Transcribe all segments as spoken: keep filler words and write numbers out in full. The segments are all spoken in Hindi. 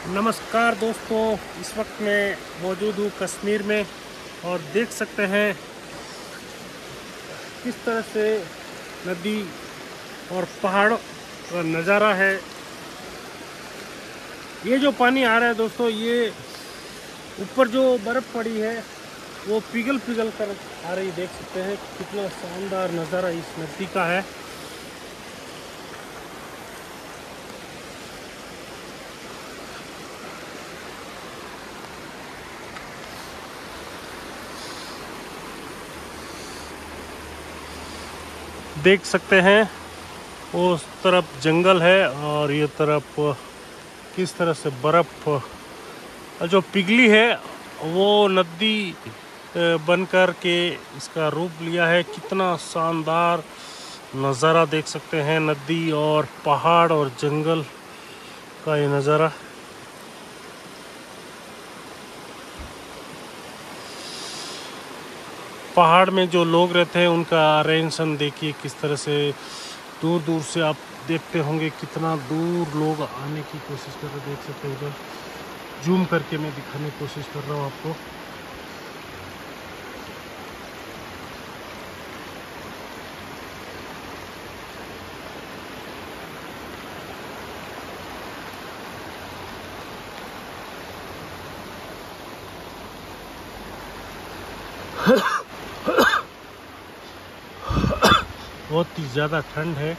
नमस्कार दोस्तों, इस वक्त मैं मौजूद हूँ कश्मीर में और देख सकते हैं किस तरह से नदी और पहाड़ों का नज़ारा है। ये जो पानी आ रहा है दोस्तों, ये ऊपर जो बर्फ़ पड़ी है वो पिघल पिघल कर आ रही। देख सकते हैं कितना शानदार नज़ारा इस नदी का है। देख सकते हैं उस तरफ जंगल है और ये तरफ किस तरह से बर्फ जो पिघली है वो नदी बनकर के इसका रूप लिया है। कितना शानदार नज़ारा देख सकते हैं, नदी और पहाड़ और जंगल का ये नज़ारा। पहाड़ में जो लोग रहते हैं उनका रहन-सहन देखिए किस तरह से। दूर दूर से आप देखते होंगे कितना दूर लोग आने की कोशिश कर रहे। देख सकते हैं, उधर जूम करके मैं दिखाने की कोशिश कर रहा हूँ आपको। बहुत ही ज़्यादा ठंड है।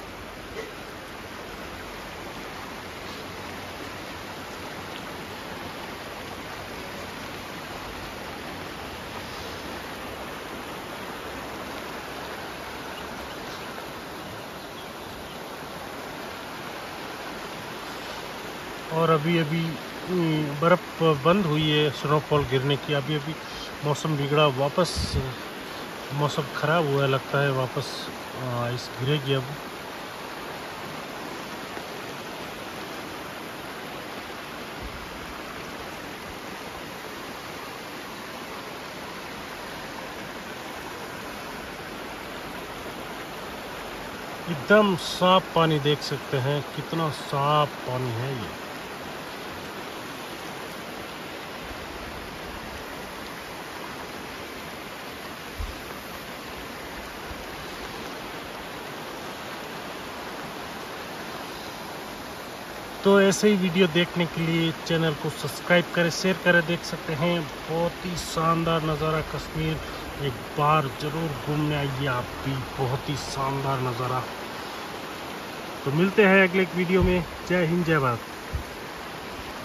और अभी अभी बर्फ़ बंद हुई है स्नोफॉल गिरने की। अभी अभी मौसम बिगड़ा, वापस मौसम ख़राब हुआ है, लगता है वापस आइस गिरेगी अब। एकदम साफ पानी, देख सकते हैं कितना साफ पानी है ये। तो ऐसे ही वीडियो देखने के लिए चैनल को सब्सक्राइब करें, शेयर करें। देख सकते हैं बहुत ही शानदार नज़ारा कश्मीर। एक बार ज़रूर घूमने आइए आप भी, बहुत ही शानदार नज़ारा। तो मिलते हैं अगले एक वीडियो में। जय हिंद, जय भारत।